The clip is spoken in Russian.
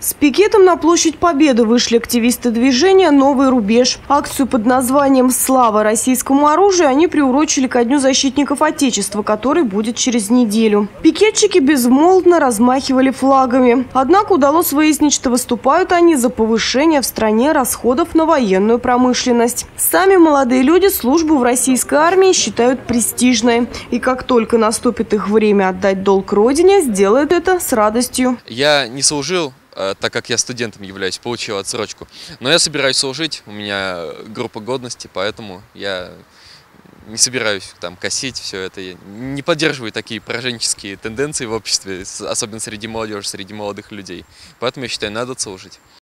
С пикетом на площадь Победы вышли активисты движения «Новый рубеж». Акцию под названием «Слава российскому оружию» они приурочили ко Дню защитников Отечества, который будет через неделю. Пикетчики безмолвно размахивали флагами. Однако удалось выяснить, что выступают они за повышение в стране расходов на военную промышленность. Сами молодые люди службу в российской армии считают престижной. И как только наступит их время отдать долг родине, сделают это с радостью. Я не служил, так как я студентом являюсь, получил отсрочку. Но я собираюсь служить, у меня группа годности, поэтому я не собираюсь там косить все это. Я не поддерживаю такие пораженческие тенденции в обществе, особенно среди молодежи, среди молодых людей. Поэтому я считаю, надо служить.